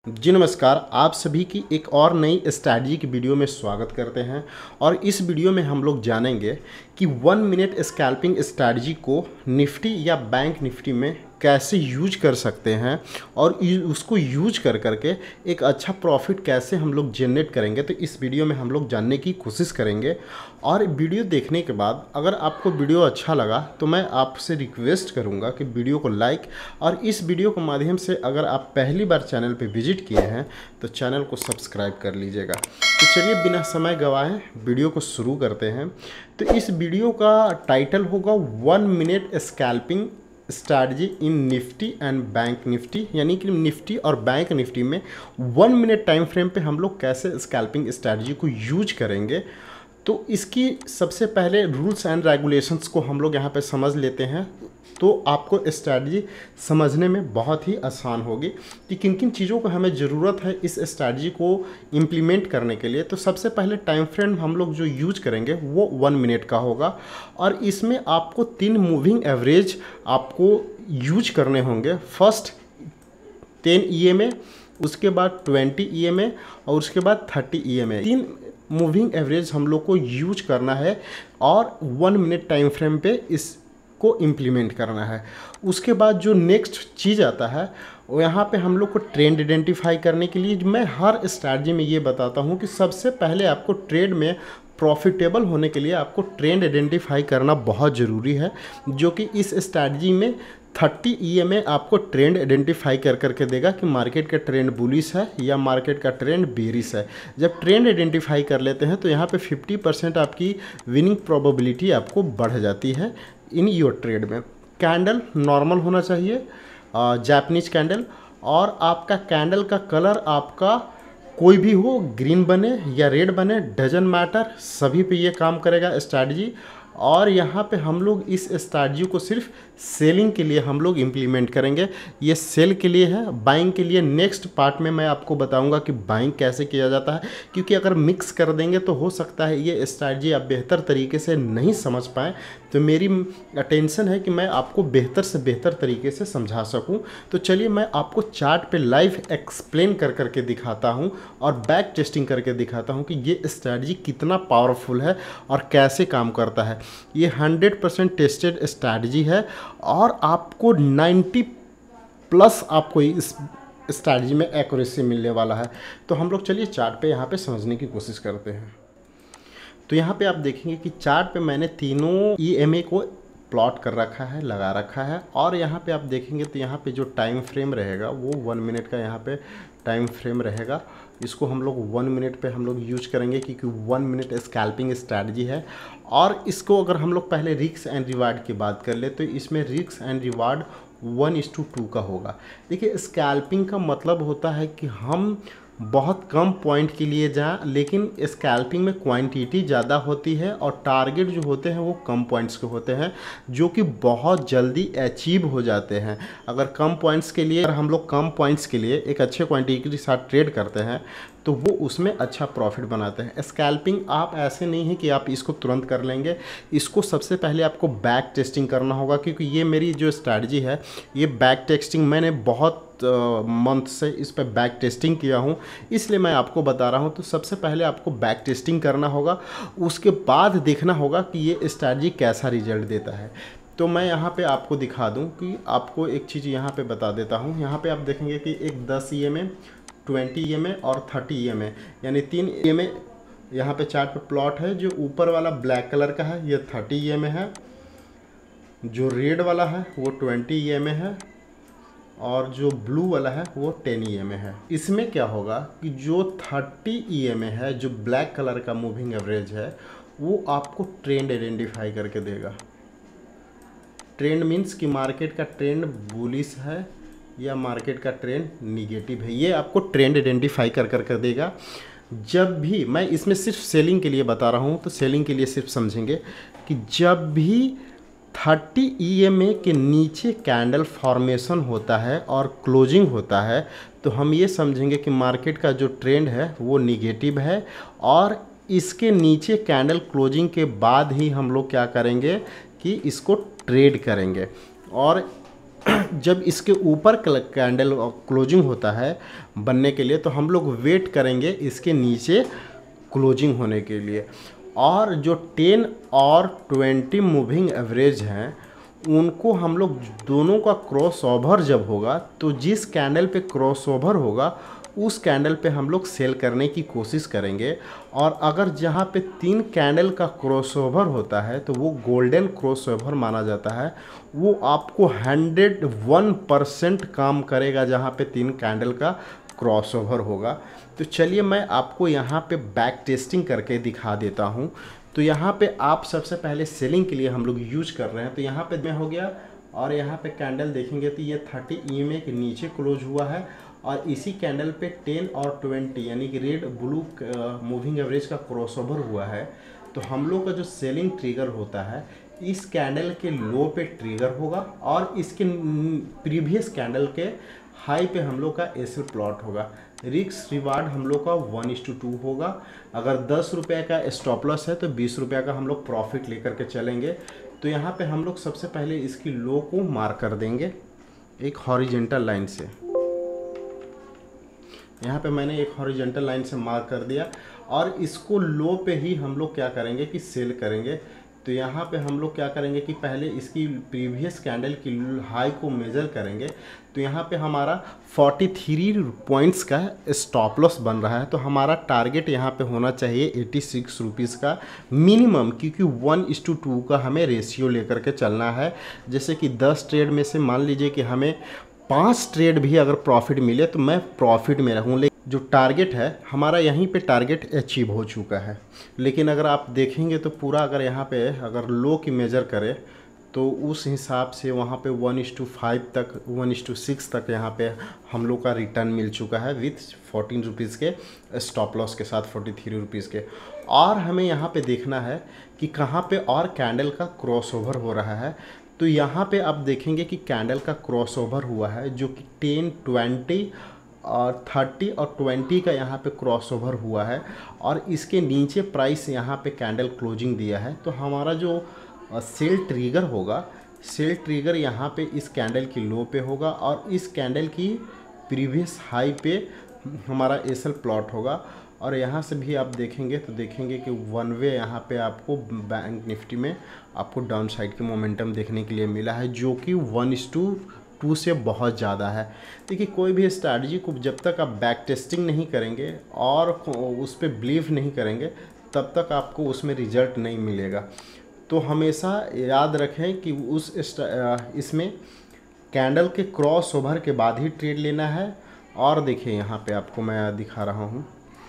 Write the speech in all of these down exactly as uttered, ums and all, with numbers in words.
जी नमस्कार, आप सभी की एक और नई स्ट्रैटेजी की वीडियो में स्वागत करते हैं। और इस वीडियो में हम लोग जानेंगे कि वन मिनट स्कैल्पिंग स्ट्रैटेजी को निफ्टी या बैंक निफ्टी में कैसे यूज कर सकते हैं और उसको यूज कर करके एक अच्छा प्रॉफिट कैसे हम लोग जनरेट करेंगे। तो इस वीडियो में हम लोग जानने की कोशिश करेंगे। और वीडियो देखने के बाद अगर आपको वीडियो अच्छा लगा तो मैं आपसे रिक्वेस्ट करूंगा कि वीडियो को लाइक, और इस वीडियो के माध्यम से अगर आप पहली बार चैनल पे विजिट किए हैं तो चैनल को सब्सक्राइब कर लीजिएगा। तो चलिए बिना समय गवाए वीडियो को शुरू करते हैं। तो इस वीडियो का टाइटल होगा one minute scalping strategy in Nifty and bank Nifty, यानी कि निफ्टी और बैंक निफ्टी में वन मिनट टाइम फ्रेम पे हम लोग कैसे स्कैल्पिंग स्ट्रैटेजी को यूज करेंगे। तो इसकी सबसे पहले रूल्स एंड रेगुलेशंस को हम लोग यहाँ पे समझ लेते हैं, तो आपको स्ट्रैटेजी समझने में बहुत ही आसान होगी कि किन किन चीज़ों को हमें ज़रूरत है इस स्ट्रैटेजी को इम्प्लीमेंट करने के लिए। तो सबसे पहले टाइम फ्रेम हम लोग जो यूज करेंगे वो वन मिनट का होगा, और इसमें आपको तीन मूविंग एवरेज आपको यूज करने होंगे। First ten E M A, उसके बाद ट्वेंटी ई एम ए और उसके बाद थर्टी ई एम ए। तीन मूविंग एवरेज हम लोग को यूज करना है और वन मिनट टाइम फ्रेम पे इस को इम्प्लीमेंट करना है। उसके बाद जो नेक्स्ट चीज़ आता है वो यहाँ पे हम लोग को ट्रेंड आइडेंटिफाई करने के लिए मैं हर स्ट्रैटेजी में ये बताता हूँ कि सबसे पहले आपको ट्रेड में प्रॉफिटेबल होने के लिए आपको ट्रेंड आइडेंटिफाई करना बहुत ज़रूरी है, जो कि इस स्ट्रैटेजी में थर्टी ई एम ए आपको ट्रेंड आइडेंटिफाई कर करके देगा कि मार्केट का ट्रेंड बुलिश है या मार्केट का ट्रेंड बेरिश है। जब ट्रेंड आइडेंटिफाई कर लेते हैं तो यहाँ पे फिफ्टी परसेंट आपकी विनिंग प्रोबेबिलिटी आपको बढ़ जाती है इन योर ट्रेड में। कैंडल नॉर्मल होना चाहिए, जापानीज कैंडल, और आपका कैंडल का कलर आपका कोई भी हो, ग्रीन बने या रेड बने, डजन मैटर, सभी पे ये काम करेगा स्ट्रैटेजी। और यहाँ पे हम लोग इस स्ट्रैटेजी को सिर्फ सेलिंग के लिए हम लोग इम्प्लीमेंट करेंगे, ये सेल के लिए है। बाइंग के लिए नेक्स्ट पार्ट में मैं आपको बताऊंगा कि बाइंग कैसे किया जाता है, क्योंकि अगर मिक्स कर देंगे तो हो सकता है ये स्ट्रैटेजी आप बेहतर तरीके से नहीं समझ पाएँ। तो मेरी अटेंशन है कि मैं आपको बेहतर से बेहतर तरीके से समझा सकूँ। तो चलिए मैं आपको चार्ट पे लाइव एक्सप्लेन कर करके दिखाता हूँ और बैक टेस्टिंग करके दिखाता हूँ कि ये स्ट्रैटेजी कितना पावरफुल है और कैसे काम करता है। ये हंड्रेड परसेंट टेस्टेड स्ट्रैटेजी है और आपको नाइन्टी प्लस आपको इस स्ट्रैटेजी में एक्यूरेसी मिलने वाला है। तो हम लोग चलिए चार्ट पे यहाँ पे समझने की कोशिश करते हैं। तो यहाँ पे आप देखेंगे कि चार्ट पे मैंने तीनों ई एम ए को प्लॉट कर रखा है, लगा रखा है। और यहाँ पे आप देखेंगे तो यहाँ पे जो टाइम फ्रेम रहेगा वो वन मिनट का यहाँ पे टाइम फ्रेम रहेगा। इसको हम लोग वन मिनट पे हम लोग यूज करेंगे क्योंकि वन मिनट स्कैल्पिंग स्ट्रैटेजी है। और इसको अगर हम लोग पहले रिस्क एंड रिवार्ड की बात कर ले तो इसमें risk and reward one is to two का होगा। देखिए स्कैल्पिंग का मतलब होता है कि हम बहुत कम पॉइंट के लिए जाएं, लेकिन स्कैल्पिंग में क्वांटिटी ज़्यादा होती है और टारगेट जो होते हैं वो कम पॉइंट्स के होते हैं, जो कि बहुत जल्दी अचीव हो जाते हैं। अगर कम पॉइंट्स के लिए अगर हम लोग कम पॉइंट्स के लिए एक अच्छे क्वांटिटी के साथ ट्रेड करते हैं तो वो उसमें अच्छा प्रॉफिट बनाते हैं। स्कैल्पिंग आप ऐसे नहीं है कि आप इसको तुरंत कर लेंगे, इसको सबसे पहले आपको बैक टेस्टिंग करना होगा, क्योंकि ये मेरी जो स्ट्रैटेजी है ये बैक टेस्टिंग मैंने बहुत मंथ uh, से इस पर बैक टेस्टिंग किया हूँ, इसलिए मैं आपको बता रहा हूँ। तो सबसे पहले आपको बैक टेस्टिंग करना होगा, उसके बाद देखना होगा कि ये स्ट्रैटेजी कैसा रिजल्ट देता है। तो मैं यहाँ पे आपको दिखा दूँ कि आपको एक चीज़ यहाँ पे बता देता हूँ। यहाँ पे आप देखेंगे कि एक दस E M A, twenty E M A और थर्टी ई एम ए, यानी तीन ई एम ए यहाँ पे चार्ट पे प्लॉट है। जो ऊपर वाला ब्लैक कलर का है ये थर्टी ई एम ए है, जो रेड वाला है वो ट्वेंटी ई एम ए है, और जो ब्लू वाला है वो टेन ई एम ए है। इसमें क्या होगा कि जो थर्टी ई एम ए है, जो ब्लैक कलर का मूविंग एवरेज है, वो आपको ट्रेंड आइडेंटिफाई करके देगा। ट्रेंड मीन्स कि मार्केट का ट्रेंड बुलिश है या मार्केट का ट्रेंड निगेटिव है, ये आपको ट्रेंड आइडेंटिफाई कर कर कर देगा। जब भी मैं इसमें सिर्फ सेलिंग के लिए बता रहा हूँ, तो सेलिंग के लिए सिर्फ समझेंगे कि जब भी थर्टी ई एम ए के नीचे कैंडल फॉर्मेशन होता है और क्लोजिंग होता है तो हम ये समझेंगे कि मार्केट का जो ट्रेंड है वो निगेटिव है, और इसके नीचे कैंडल क्लोजिंग के बाद ही हम लोग क्या करेंगे कि इसको ट्रेड करेंगे। और जब इसके ऊपर कैंडल क्लोजिंग होता है बनने के लिए, तो हम लोग वेट करेंगे इसके नीचे क्लोजिंग होने के लिए। और जो टेन और ट्वेंटी मूविंग एवरेज हैं उनको हम लोग दोनों का क्रॉस ओवर जब होगा, तो जिस कैंडल पे क्रॉस ओवर होगा उस कैंडल पे हम लोग सेल करने की कोशिश करेंगे। और अगर जहाँ पे तीन कैंडल का क्रॉस ओवर होता है तो वो गोल्डन क्रॉस ओवर माना जाता है। वो आपको हंड्रेड वन परसेंट काम करेगा जहाँ पे तीन कैंडल का क्रॉस ओवर होगा। तो चलिए मैं आपको यहाँ पे बैक टेस्टिंग करके दिखा देता हूँ। तो यहाँ पे आप सबसे पहले सेलिंग के लिए हम लोग यूज कर रहे हैं। तो यहाँ पे मैं हो गया और यहाँ पे कैंडल देखेंगे तो ये थर्टी ई एम ए के नीचे क्लोज हुआ है और इसी कैंडल पे टेन और ट्वेंटी यानी कि रेड ब्लू मूविंग एवरेज का क्रॉसओवर हुआ है। तो हम लोग का जो सेलिंग ट्रिगर होता है इस कैंडल के लो पे ट्रिगर होगा और इसके प्रीवियस कैंडल के हाई पे हम लोग का एसएल प्लॉट होगा। रिस्क रिवार्ड हम लोग का वन इस टू टू होगा। अगर दस रुपये का स्टॉप लॉस है तो बीस रुपये का हम लोग प्रॉफिट लेकर के चलेंगे। तो यहाँ पे हम लोग सबसे पहले इसकी लो को मार्क कर देंगे एक हॉरिजेंटल लाइन से। यहाँ पे मैंने एक हॉरिजेंटल लाइन से मार्क कर दिया और इसको लो पे ही हम लोग क्या करेंगे कि सेल करेंगे। तो यहाँ पे हम लोग क्या करेंगे कि पहले इसकी प्रीवियस कैंडल की हाई को मेज़र करेंगे। तो यहाँ पे हमारा तैंतालीस पॉइंट्स का स्टॉप लॉस बन रहा है। तो हमारा टारगेट यहाँ पे होना चाहिए छियासी रुपीस का मिनिमम, क्योंकि वन इस टू टू का हमें रेशियो लेकर के चलना है। जैसे कि दस ट्रेड में से मान लीजिए कि हमें पाँच ट्रेड भी अगर प्रॉफिट मिले तो मैं प्रॉफिट में रहूँ। लेकिन जो टारगेट है हमारा यहीं पे टारगेट अचीव हो चुका है। लेकिन अगर आप देखेंगे तो पूरा अगर यहाँ पे अगर लो की मेज़र करें तो उस हिसाब से वहाँ पे वन इस टू फाइव तक वन इस टू सिक्स तक यहाँ पे हम लोग का रिटर्न मिल चुका है विथ फोर्टीन रुपीज़ के स्टॉप लॉस के साथ फोर्टी थ्री रुपीज़ के। और हमें यहाँ पे देखना है कि कहाँ पे और कैंडल का क्रॉस ओवर हो रहा है। तो यहाँ पे आप देखेंगे कि कैंडल का क्रॉस ओवर हुआ है जो कि टेन ट्वेंटी और थर्टी और ट्वेंटी का यहाँ पे क्रॉस ओवर हुआ है और इसके नीचे प्राइस यहाँ पे कैंडल क्लोजिंग दिया है। तो हमारा जो सेल ट्रिगर होगा, सेल ट्रिगर यहाँ पे इस कैंडल की लो पे होगा और इस कैंडल की प्रीवियस हाई पे हमारा एसएल प्लॉट होगा। और यहाँ से भी आप देखेंगे तो देखेंगे कि वन वे यहाँ पे आपको बैंक निफ्टी में आपको डाउन साइड के मोमेंटम देखने के लिए मिला है जो कि वन इस टू टू से बहुत ज़्यादा है। देखिए कोई भी स्ट्रैटेजी को जब तक आप बैक टेस्टिंग नहीं करेंगे और उस पर बिलीव नहीं करेंगे तब तक आपको उसमें रिजल्ट नहीं मिलेगा। तो हमेशा याद रखें कि उस इसमें कैंडल के क्रॉस ओवर के बाद ही ट्रेड लेना है। और देखिए यहाँ पे आपको मैं दिखा रहा हूँ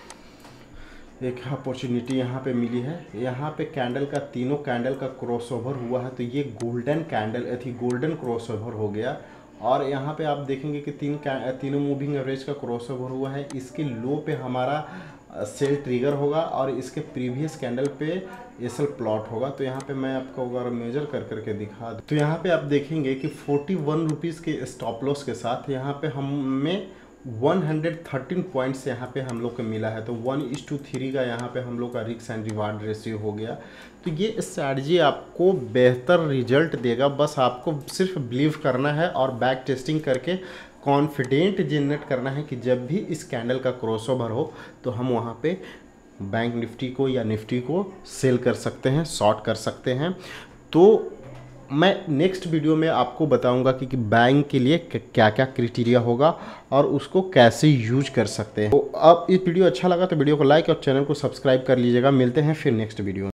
एक अपॉर्चुनिटी यहाँ पे मिली है। यहाँ पे कैंडल का तीनों कैंडल का क्रॉस ओवर हुआ है तो ये गोल्डन कैंडल थी, गोल्डन क्रॉस ओवर हो गया। और यहाँ पे आप देखेंगे कि तीन तीनों मूविंग एवरेज का क्रॉस ओवर हुआ है। इसके लो पे हमारा सेल ट्रिगर होगा और इसके प्रीवियस कैंडल पे एसएल प्लॉट होगा। तो यहाँ पे मैं आपको अगर मेजर कर करके दिखा दूँ तो यहाँ पे आप देखेंगे कि फोर्टी वन रुपीज़ के स्टॉप लॉस के साथ यहाँ पे हमें वन हंड्रेड थर्टीन पॉइंट्स यहाँ पे हम लोग को मिला है। तो वन इस टू थ्री का यहाँ पे हम लोग का रिस्क एंड रिवार्ड रेशियो हो गया। तो ये स्ट्रैटेजी आपको बेहतर रिजल्ट देगा। बस आपको सिर्फ बिलीव करना है और बैक टेस्टिंग करके कॉन्फिडेंट जनरेट करना है कि जब भी इस कैंडल का क्रॉसओवर हो तो हम वहाँ पे बैंक निफ्टी को या निफ्टी को सेल कर सकते हैं, शॉर्ट कर सकते हैं। तो मैं नेक्स्ट वीडियो में आपको बताऊंगा कि, कि बैंक के लिए क्या क्या क्राइटेरिया होगा और उसको कैसे यूज कर सकते हैं। तो अब इस वीडियो अच्छा लगा तो वीडियो को लाइक और चैनल को सब्सक्राइब कर लीजिएगा। मिलते हैं फिर नेक्स्ट वीडियो।